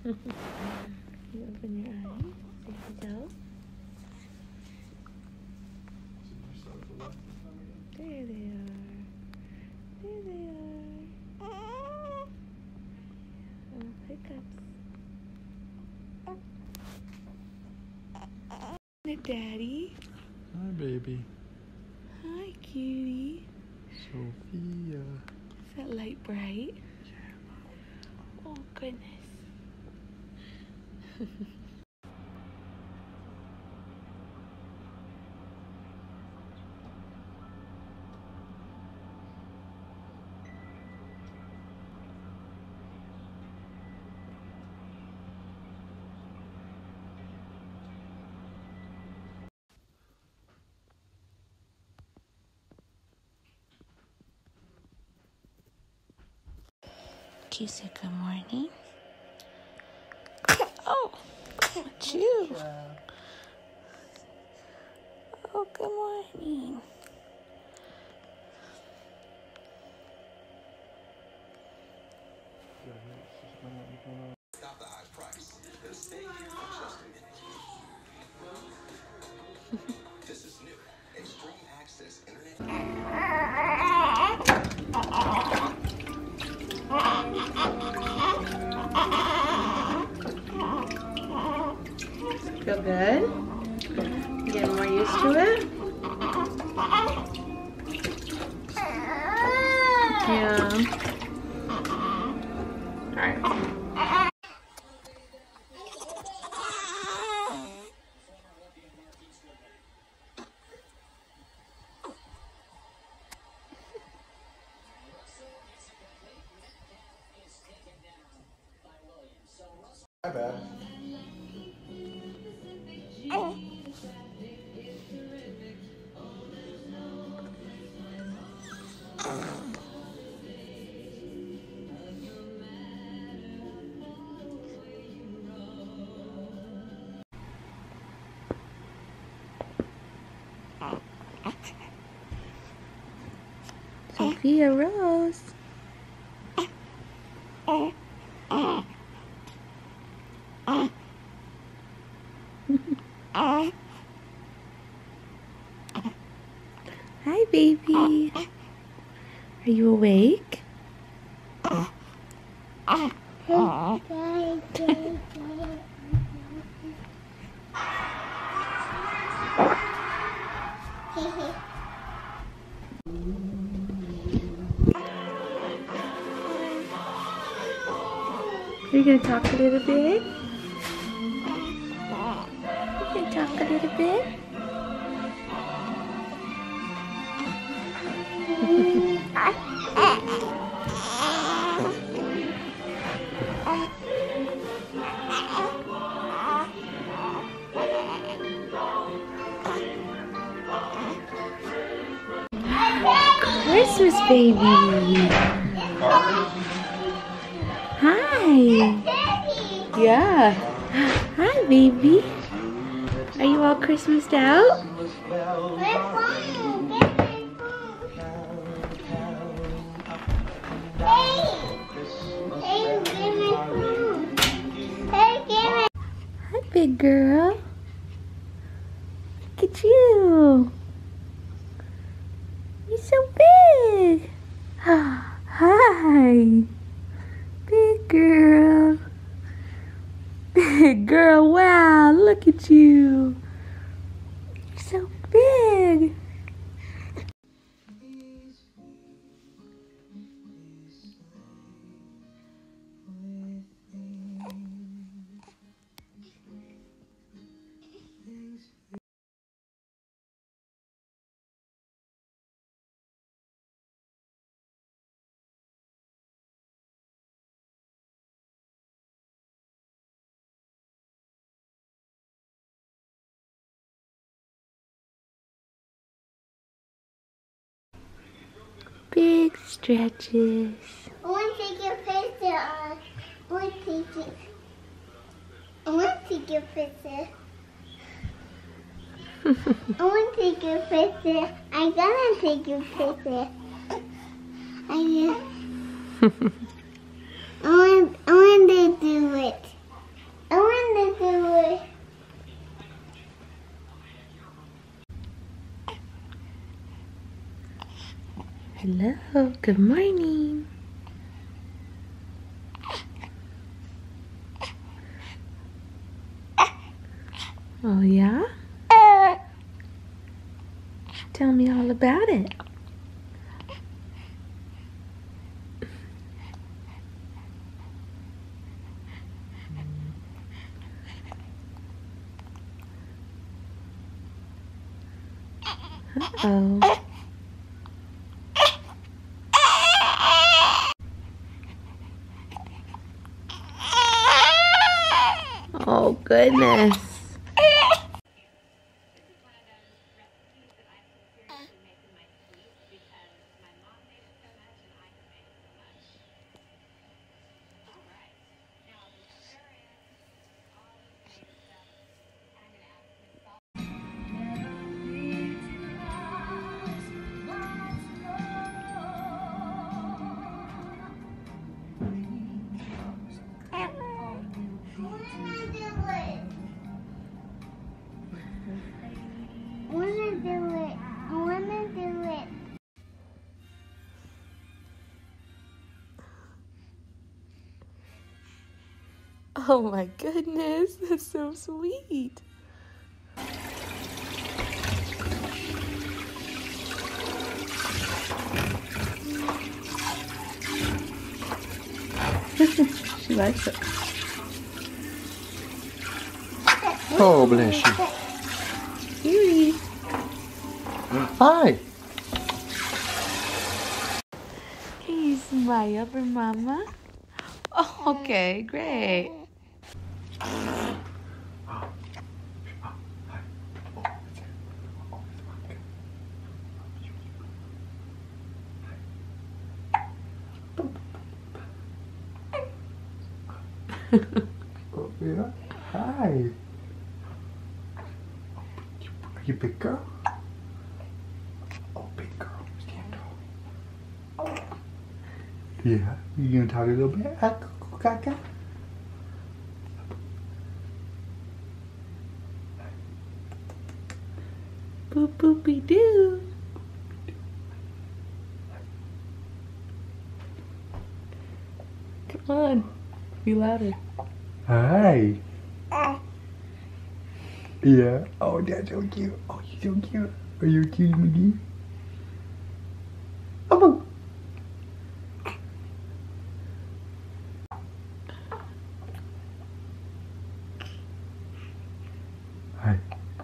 You open your eyes. Say hello. There they are. There they are. Oh, hiccups. Hi, Daddy. Hi, baby. Hi, cutie. Sophia. Is that light bright? Yeah. Oh, goodness. She said good morning. Oh, not you. Oh, good morning. Stop the high price. And stay here for just a minute. This is new. Extreme access internet. Feel good? You getting more used to it? Yeah. Alright. My bad. Sophia Rose. Hi, baby. Are you awake? Are you going to talk a little bit? You can talk a little bit? Christmas baby. Hi. Yeah. Hi, baby. Are you all Christmased out? Hi, big girl. Look at you. You're so big. Hi. Big girl. Big girl, wow, look at you. You're so big. Big stretches. I want to take your picture. I want to take it. I want to take your picture. I want to take your picture. I'm gonna take your picture. I want to do it. do it. Hello, good morning. Oh yeah? Tell me all about it. Uh-oh. Oh, goodness. Oh my goodness, that's so sweet. She likes it. Oh, bless you. Cutie. Hi. Can you smile for Mama? Oh, okay, great. Sophia. Hi. Are you a big girl? Oh, big girl. Stand tall. Yeah. You gonna talk a little bit? Caca. Boop boopy doo. Come on, be louder. Hi. Yeah. Oh, that's so cute. Oh, you're so cute. Are you a cutie McGee? Oh. Hi.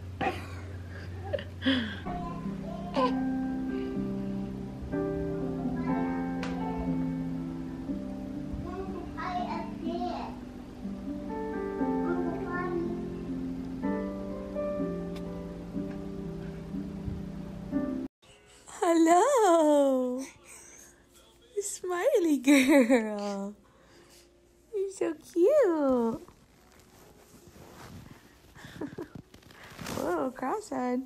Hello, smiley girl. You're so cute. Whoa, cross-eyed.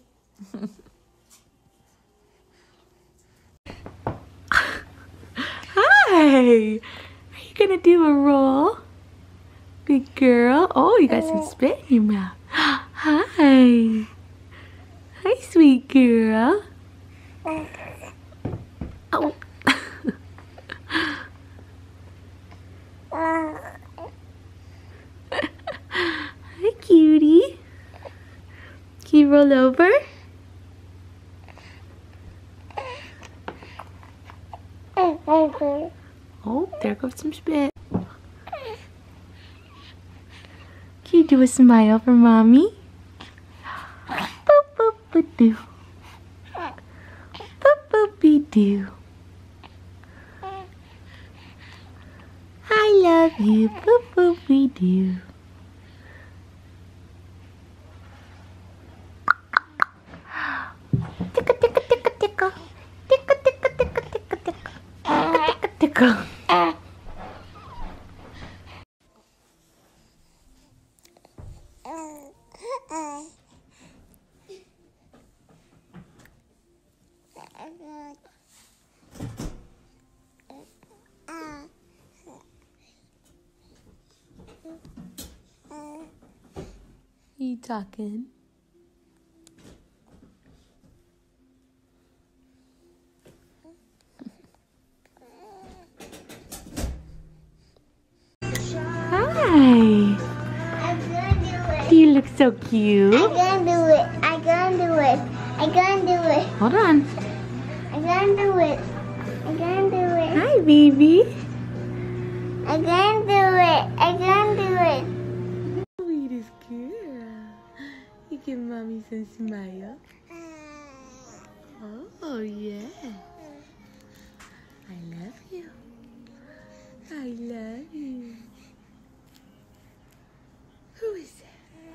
Hi. Are you gonna do a roll? Big girl. Oh, you got some spit in your mouth. Hi. Hi, sweet girl. Oh. Hi, cutie. Can you roll over? Oh, there goes some spit. Can you do a smile for Mommy? Boop boop ba doo. Boop boop be doo. I love you. Boop boop be doo. Tickle tickle tickle tickle. Tickle tickle tickle tickle tickle. Tickle tickle. keep talking. Hi. I'm gonna do it. You look so cute. I'm gonna do it. I'm gonna do it. I'm gonna do it. Hold on. I'm gonna do it. I'm gonna do it. Hi, baby. I'm gonna do it. I'm gonna do it. Sweetest girl. You give mommy some smile. Oh, yeah. I love you. I love you. Who is that?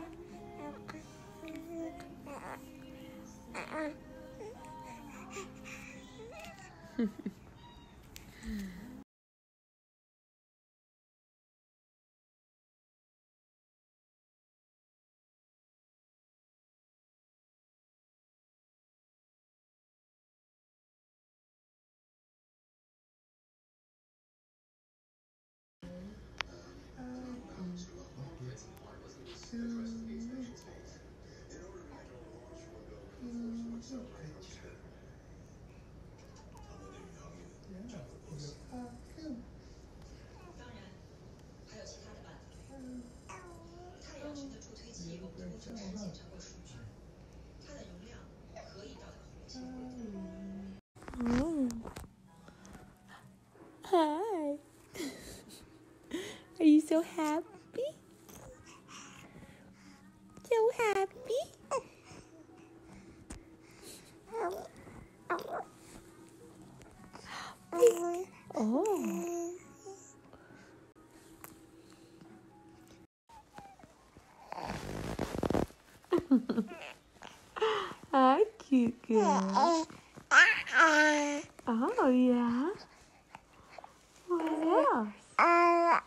Oh. Hi. Are you so happy? So happy? Oh. Hi, cute girl. Oh, yeah. What else?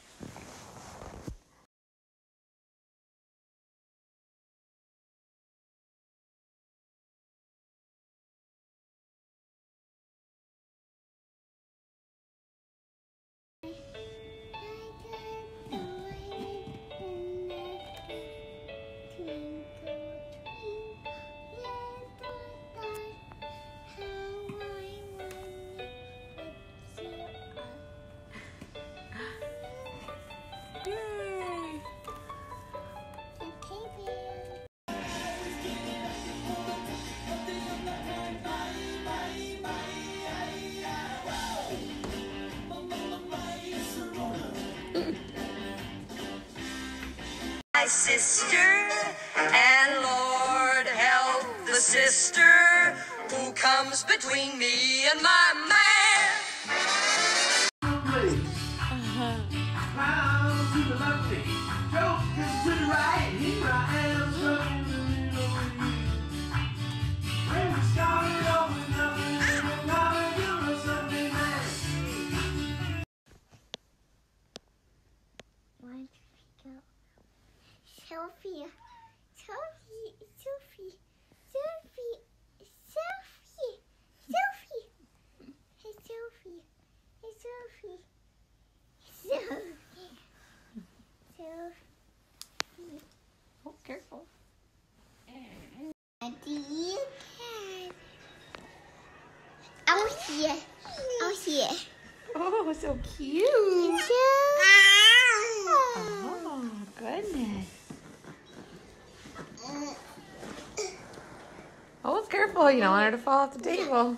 Yay! My sister, and Lord help the sister who comes between me and my man. Sophia, Sophie, Sophie, Sophie, Sophie, Sophie. Hey, Sophie. Hey, Sophie. Sophie. Sophie. Oh, careful. Do you can? I want to see it. I want to see it. Oh, so cute. Oh, goodness. Oh, careful. You don't want her to fall off the table.